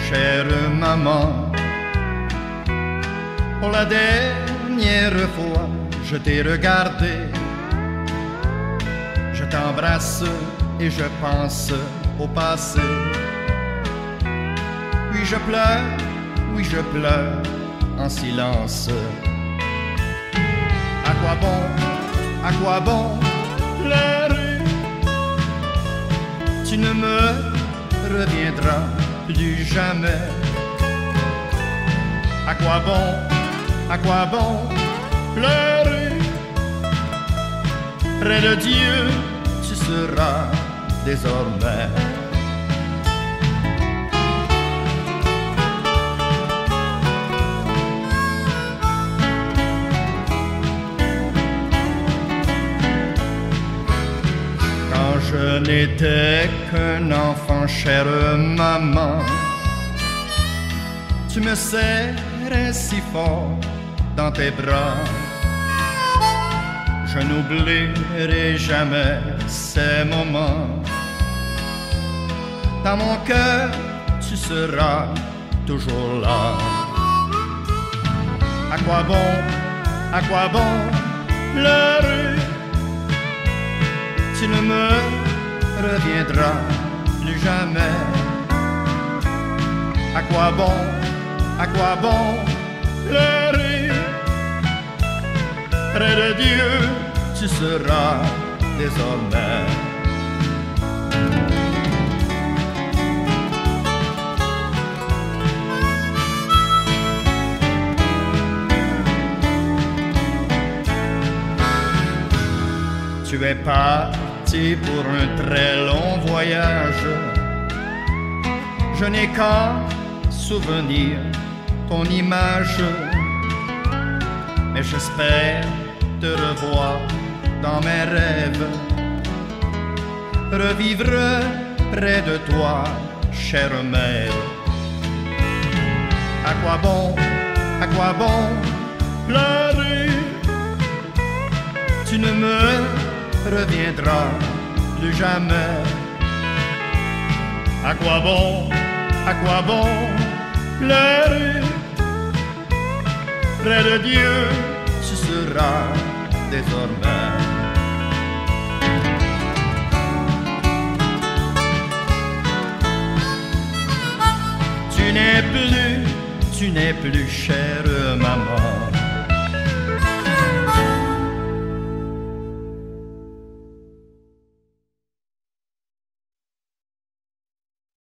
chère maman. Pour la dernière fois, je t'ai regardé. Je t'embrasse et je pense au passé. Oui, je pleure en silence. À quoi bon pleurer? Tu ne me reviendras plus jamais. À quoi bon pleurer? Près de Dieu, tu seras désormais. Quand je n'étais qu'un enfant, chère maman, tu me serrais si fort dans tes bras. Je n'oublierai jamais ces moments. Dans mon cœur, tu seras toujours là. À quoi bon pleurer? Tu ne me reviendras plus jamais. À quoi bon pleurer? Près de Dieu, tu seras désormais. Tu es parti pour un très long voyage. Je n'ai qu'à souvenir ton image. Mais j'espère te revoir dans mes rêves, revivre près de toi, chère mère. À quoi bon pleurer? Tu ne me reviendras plus jamais. À quoi bon pleurer? Près de Dieu, tu seras désormais. Tu n'es plus chère maman.